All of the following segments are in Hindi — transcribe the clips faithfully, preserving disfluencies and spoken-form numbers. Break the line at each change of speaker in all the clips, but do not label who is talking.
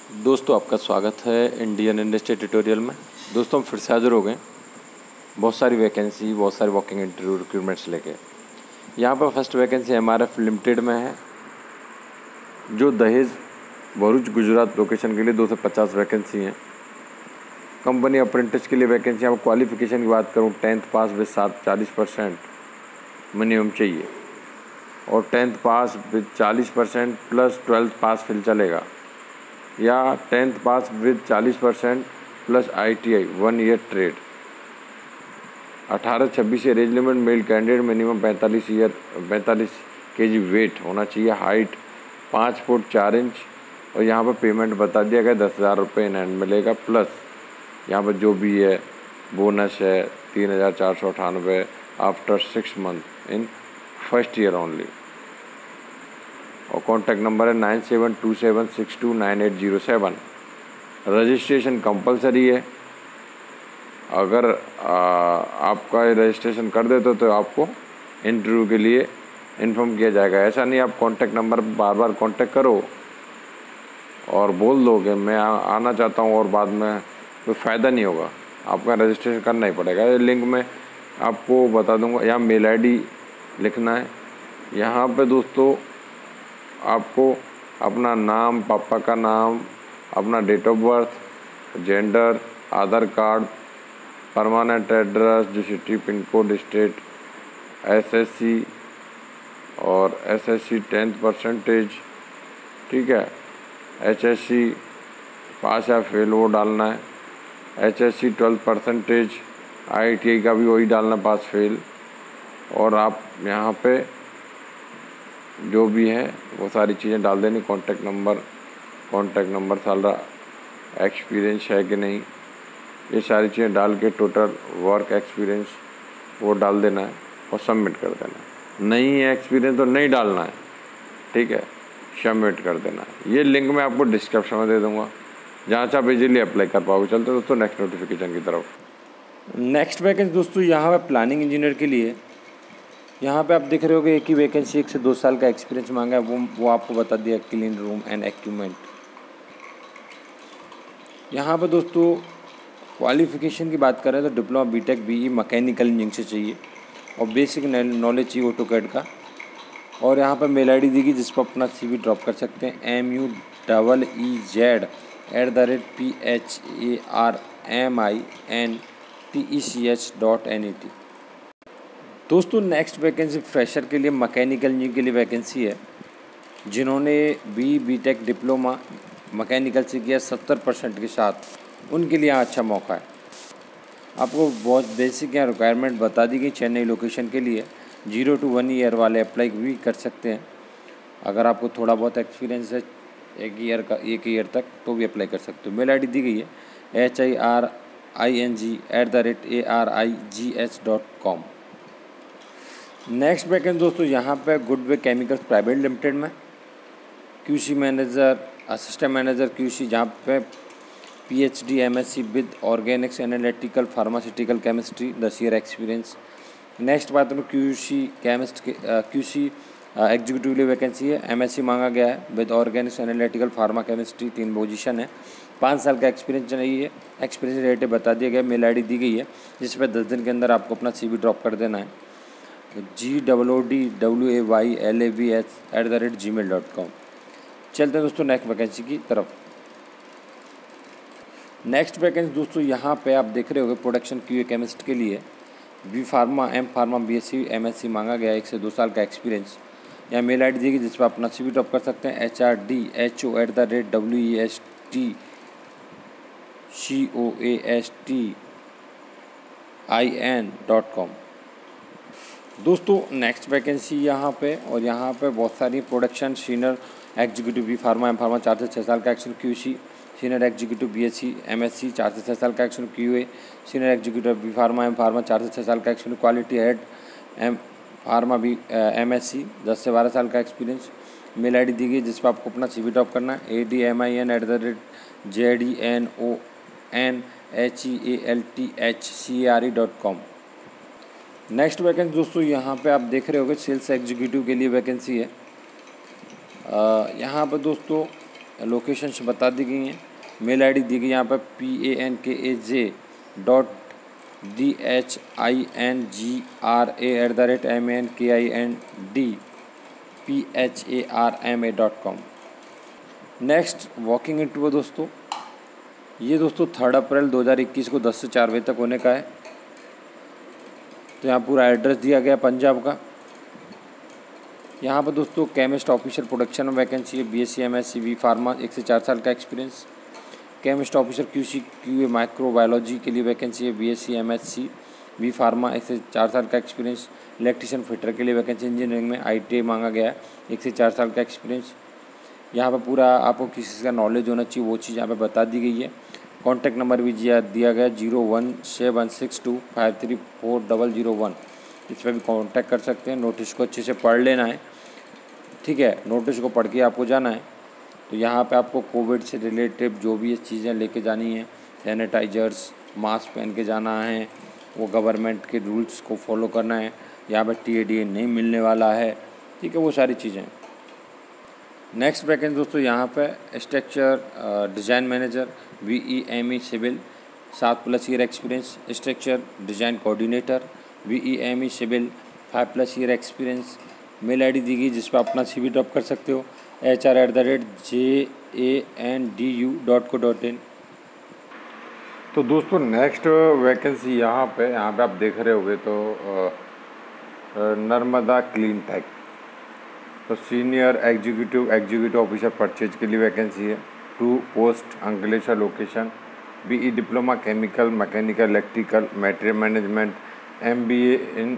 दोस्तों आपका स्वागत है इंडियन इंडस्ट्री ट्यूटोरियल में। दोस्तों हम फिर से हाजिर हो गए बहुत सारी वैकेंसी, बहुत सारी वॉकिंग इंटरव्यू रिक्रूटमेंट्स लेके। यहाँ पर first vacancy M R F limited में है, जो दहेज भरूच गुजरात लोकेशन के लिए दो सौ पचास वैकेंसी हैं। कंपनी अप्रेंटिस के लिए वैकेंसी। यहाँ पर क्वालिफिकेशन की बात करूँ, टेंथ पास विद सात चालीस परसेंट मिनिमम चाहिए, और टेंथ पास विद चालीस परसेंट प्लस ट्वेल्थ पास फिर चलेगा, या टेंथ पास विद चालीस percent plus I T I one year trade. अठारह छब्बीस year age limit, male candidate, minimum पैंतालीस ईयर पैंतालीस के जी वेट होना चाहिए, हाइट पाँच फुट चार इंच। और यहाँ पर पेमेंट बता दिया गया दस हज़ार रुपये इन हैंड मिलेगा, प्लस यहाँ पर जो भी है बोनस है तीन हज़ार चार सौ अठानवे after six month in first year only. और कॉन्टैक्ट नंबर है nine seven two seven six two nine eight zero seven. Registration compulsory है। अगर आ, आपका रजिस्ट्रेशन कर देते तो आपको इंटरव्यू के लिए इन्फॉर्म किया जाएगा। ऐसा नहीं आप कॉन्टैक्ट नंबर पर बार बार कॉन्टैक्ट करो और बोल दो कि मैं आ, आना चाहता हूँ, और बाद में कोई फ़ायदा नहीं होगा। आपका रजिस्ट्रेशन करना ही पड़ेगा। ये लिंक में आपको बता दूंगा। यहाँ मेल आईडी लिखना है। यहाँ पे दोस्तों आपको अपना नाम, पापा का नाम, अपना date of birth, gender, Aadhaar card, permanent address, जो city, pin code, state, SSC और एसएससी टेंथ परसेंटेज, ठीक है, एचएससी पास या फेल वो डालना है, एचएससी ट्वेल्थ परसेंटेज, आईटीआई का भी वही डालना, पास फेल। और आप यहाँ पे जो भी है वो सारी चीज़ें डाल देनी। कॉन्टैक्ट नंबर कॉन्टैक्ट नंबर सारा एक्सपीरियंस है कि नहीं, ये सारी चीज़ें डाल के टोटल वर्क एक्सपीरियंस वो डाल देना है और सबमिट कर देना है। नहीं है एक्सपीरियंस तो नहीं डालना है, ठीक है, सबमिट कर देना है। ये लिंक मैं आपको डिस्क्रिप्शन में दे दूँगा, जहाँ से आप इजीली अप्लाई कर पाओगे। चलते दोस्तों नेक्स्ट नोटिफिकेशन की तरफ।
नेक्स्ट वैकेंसी दोस्तों यहाँ पे प्लानिंग इंजीनियर के लिए। यहाँ पे आप देख रहे होगे एक ही वैकेंसी, एक से दो साल का एक्सपीरियंस मांगा है। वो वो आपको बता दिया, क्लीन रूम एंड इक्विपमेंट। यहाँ पे दोस्तों क्वालिफिकेशन की बात करें तो diploma B Tech BE mechanical engineering से चाहिए, और बेसिक नॉलेज चाहिए ऑटोकैड का। और यहाँ पर मेल आई डी दी गई जिस पर अपना सी वी ड्रॉप कर सकते हैं। M U double E Z at the rate P H A R M I N T E C H dot N E T. दोस्तों नेक्स्ट वैकेंसी फ्रेशर के लिए, मैकेनिकल इंजीनियर के लिए वैकेंसी है। जिन्होंने बी बीटेक डिप्लोमा मैकेनिकल से किया सत्तर परसेंट के साथ, उनके लिए यहाँ अच्छा मौका है। आपको बहुत बेसिक यहाँ रिक्वायरमेंट बता दी गई। चेन्नई लोकेशन के लिए जीरो टू वन ईयर वाले अप्लाई भी कर सकते हैं। अगर आपको थोड़ा बहुत एक्सपीरियंस है एक ईयर का, एक ईयर तक, तो भी अप्लाई कर सकते हो। मेल आई डी दी गई है H I R I N G at the rate A R I G H dot com. Next vacancy दोस्तों यहाँ पे गुडवे केमिकल्स प्राइवेट लिमिटेड में QC manager, assistant manager QC, जहाँ पे PhD MSc with organics analytical pharmaceutical chemistry, दस ईयर एक्सपीरियंस। नेक्स्ट बात में क्यूसी केमिस्ट के क्यूसी एग्जीक्यूटिव लिए वैकेंसी है। एमएससी मांगा गया है with organics analytical pharma chemistry, तीन पोजीशन है। पाँच साल का एक्सपीरियंस चाहिए। एक्सपीरियंस रेट बता दिया गया, मेल आईडी दी गई है, जिस पर दस दिन के अंदर आपको अपना सीवी ड्रॉप कर देना है। G W D W A Y L A V S at the rate gmail dot com. चलते हैं दोस्तों नेक्स्ट वैकेंसी की तरफ। नेक्स्ट वैकेंसी दोस्तों यहाँ पे आप देख रहे होगे प्रोडक्शन क्यूए केमिस्ट के लिए B pharma, M pharma, B S C, M S C मांगा गया है। एक से दो साल का एक्सपीरियंस। यहाँ मेल आई डी देगी जिस पर अपना सी वी ड्रॉप कर सकते हैं। H R D H O at the rate W E S T C O A S T I N dot com. दोस्तों नेक्स्ट वैकेंसी यहाँ पे, और यहाँ पे बहुत सारी production senior executive B pharma, M pharma, चार से छः साल का action QC, senior executive B S C, M S C, चार से छः साल का action Q A, senior executive B pharma, M pharma, चार से छः साल का action quality head, M pharma B M S C, दस से बारह साल का एक्सपीरियंस। मेल आई डी दी गई जिस पर आपको अपना सी वी ड्रॉप करना है। A D M I N at the rate J D N O N H E A L T H C A R E dot com. Next vacancy दोस्तों यहाँ पे आप देख रहे होगे सेल्स एग्जीक्यूटिव के लिए वैकेंसी है। यहाँ पर दोस्तों लोकेशंस बता दी गई हैं। मेल आईडी दी गई यहाँ पर P A N K A J dot D H I N G R A at the rate M N K I N D P H A R M A dot com. Next walking interview दोस्तों, ये दोस्तों थर्ड अप्रैल दो हज़ार इक्कीस को दस से चार बजे तक होने का है। तो यहाँ पूरा एड्रेस दिया गया पंजाब का। यहाँ पर दोस्तों केमिस्ट ऑफिसर प्रोडक्शन में वैकेंसी है, B S C M S C V pharma, एक से चार साल का experience. Chemist officer Q C Q A microbiology के लिए वैकेंसी है, B S C M S C V pharma, एक से चार साल का एक्सपीरियंस। इलेक्ट्रिशियन फिटर के लिए वैकेंसी इंजीनियरिंग में आई टी आई मांगा गया है, एक से चार साल का एक्सपीरियंस। यहाँ पर पूरा आपको किसी चीज़ का नॉलेज होना चाहिए, वो चीज़ यहाँ पे बता दी गई है। कॉन्टैक्ट नंबर भी दिया गया zero one seven six two five three four double zero one, इस पर भी कांटेक्ट कर सकते हैं। नोटिस को अच्छे से पढ़ लेना है, ठीक है, नोटिस को पढ़ के आपको जाना है। तो यहाँ पे आपको कोविड से रिलेटेड जो भी ये चीज़ें लेके जानी है, सैनिटाइजर्स, मास्क पहन के जाना है, वो गवर्नमेंट के रूल्स को फॉलो करना है। यहाँ पे टी ए डी ए नहीं मिलने वाला है, ठीक है, वो सारी चीज़ें। नेक्स्ट वैकेंसी दोस्तों यहाँ पे structure design manager, V E M E civil, सात plus year experience. Structure design coordinator, V E M E civil, five plus year experience. Mail I D दी गई जिस पर अपना सी वी ड्रॉप कर सकते हो, H R at the rate J A N D U dot co dot in.
तो दोस्तों नेक्स्ट वैकेंसी यहाँ पे यहाँ पे आप देख रहे होगे तो नर्मदा क्लीन टेक, तो senior executive executive officer purchase के लिए वैकेंसी है। Two post Ankleshwar location, BE diploma chemical mechanical electrical material management, MBA in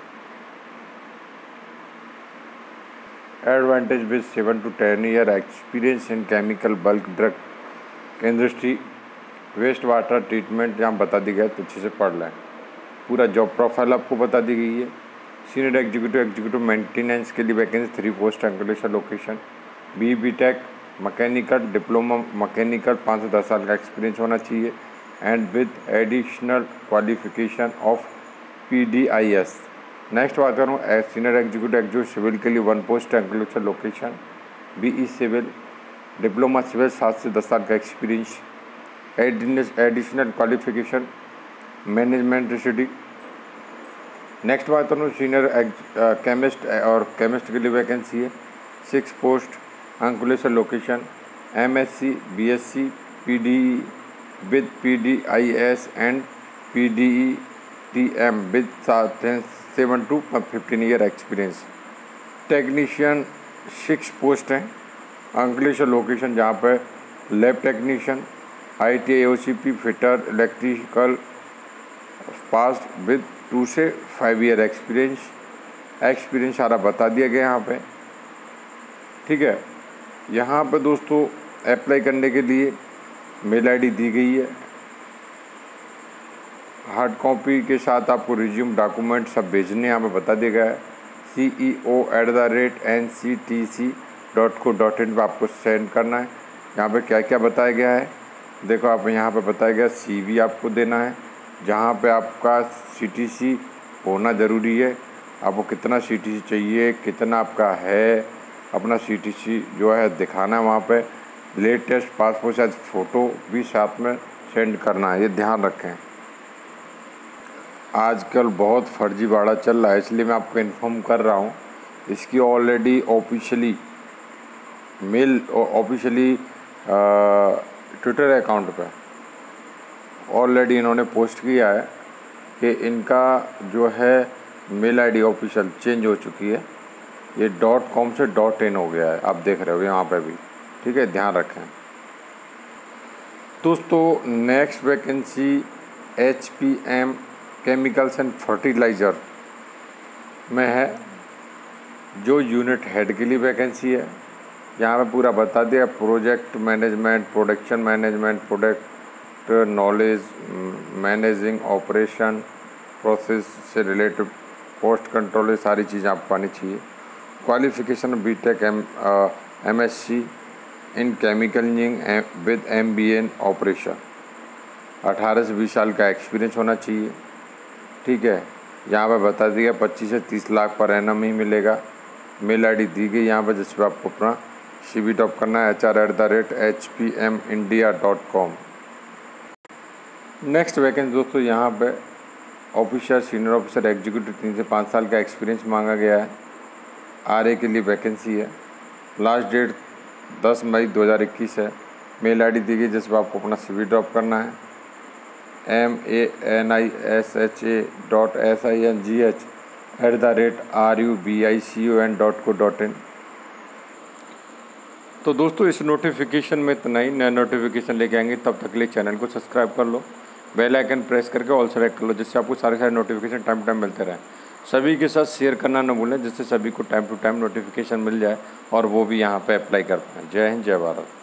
advantage with seven to ten year experience in chemical bulk drug industry waste water treatment, यहाँ बता दी गया, तो अच्छे से पढ़ लें। पूरा जॉब प्रोफाइल आपको बता दी गई है। सीनियर एग्जीक्यूटिव एग्जीक्यूटिव मेंटेनेंस के लिए vacancy three post Ankleshwar location, B B tech mechanical diploma mechanical, पाँच से दस साल का एक्सपीरियंस होना चाहिए and with additional qualification of P D I S. Next बात करूँ सीनियर एग्जीक्यूटिव एग्जीक्यूटिव सिविल के लिए one post Ankleshwar location, B E civil diploma civil, सात से दस साल का experience, additional qualification management study. Next बात करूँ सीनियर केमिस्ट और केमिस्ट के लिए वैकेंसी है, six post Ankleshwar location, M S C B S C P D E with P D I S and P D E T M with seven to fifteen year experience. Technician six post हैं अंकुलेश्वर लोकेशन, जहाँ पर lab technician, I T I O C P fitter electrical pass with two से फाइव ईयर एक्सपीरियंस। एक्सपीरियंस सारा बता दिया गया यहाँ पे, ठीक है। यहाँ पे दोस्तों अप्लाई करने के लिए मेल आईडी दी गई है। हार्ड कॉपी के साथ आपको रिज्यूम डॉक्यूमेंट सब भेजने यहाँ पे बता दिया गया है। C E O at the rate N C T C dot co dot in पर आपको सेंड करना है। यहाँ पे क्या क्या बताया गया है देखो, आप यहाँ पे बताया गया सी वी आपको देना है, जहाँ पे आपका सी टी सी होना ज़रूरी है। आपको कितना सी टी सी चाहिए, कितना आपका है, अपना सी टी सी जो है दिखाना है। वहाँ पे लेटेस्ट पासपोर्ट साइज फ़ोटो भी साथ में सेंड करना है, ये ध्यान रखें। आजकल बहुत फर्जीवाड़ा चल रहा है, इसलिए मैं आपको इन्फॉर्म कर रहा हूँ। इसकी already officially mail officially twitter account पे ऑलरेडी इन्होंने पोस्ट किया है कि इनका जो है मेल आईडी ऑफिशियल चेंज हो चुकी है, ये डॉट कॉम से डॉट इन हो गया है, आप देख रहे हो यहाँ पे भी, ठीक है, ध्यान रखें। दोस्तों next vacancy H P M chemicals and fertiliser में है, जो यूनिट हेड के लिए वैकेंसी है। यहाँ पे पूरा बता दिया, project management, production management, product knowledge, managing operation, process से रिलेटेड कॉस्ट कंट्रोल, ये सारी चीज़ें आपको आनी चाहिए। Qualification B tech M M S C in chemical engineering with M B A in operation, अठारह से बीस साल का एक्सपीरियंस होना चाहिए, ठीक है। यहाँ पे बता दिया पच्चीस से तीस लाख पर एनम ही मिलेगा। मेल आई डी दी गई यहाँ पर, जिस पर आपको अपना सी वी ड्रॉप करना है H R at the rate H P M India dot com. Next vacancy दोस्तों यहाँ पे ऑफिसर, सीनियर ऑफिसर, एग्जीक्यूटिव, तीन से पाँच साल का एक्सपीरियंस मांगा गया है। आर ए के लिए वैकेंसी है। लास्ट डेट दस मई दो हज़ार इक्कीस है। मेल आईडी दी गई जिस पर आपको अपना सी वी ड्रॉप करना है M A N I S H A dot S I N G H at the rate R U B I C O N dot co dot in. तो दोस्तों इस नोटिफिकेशन में इतना ही। नया नोटिफिकेशन लेके आएंगे, तब तक के लिए चैनल को सब्सक्राइब कर लो, बेल आइकन प्रेस करके ऑल सेलेक्ट कर लो, जिससे आपको सारे सारे नोटिफिकेशन टाइम टाइम मिलते रहें। सभी के साथ शेयर करना न भूलें, जिससे सभी को टाइम टू टाइम नोटिफिकेशन मिल जाए और वो भी यहाँ पे अप्लाई कर पाएँ। जय हिंद, जय भारत।